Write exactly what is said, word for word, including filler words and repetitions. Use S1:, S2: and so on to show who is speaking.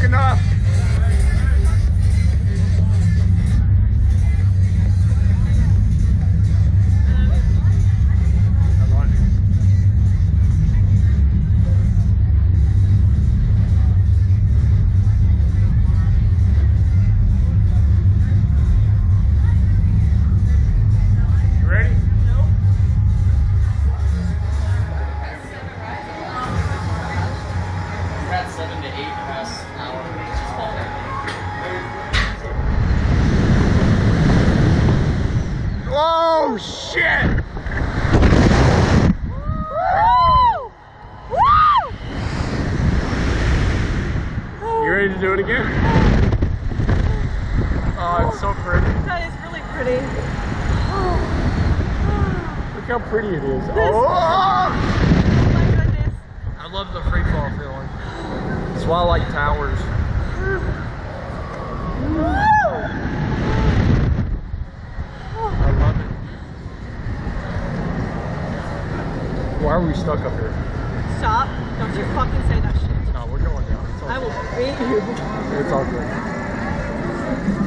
S1: enough.
S2: Seven to eight past an hour.
S1: Oh shit!
S3: Woo! Woo!
S1: You ready to do it again? Oh, it's so pretty.
S3: That is really pretty.
S1: Look how pretty it is.
S3: This-
S1: Oh!
S3: Oh my goodness.
S1: I love the free fall feeling. That's why I like towers. I love it. Why are we stuck up here?
S3: Stop. Don't you fucking say that shit.
S1: No, we're going down. It's all
S3: I will
S1: good.
S3: beat you.
S1: It's all good.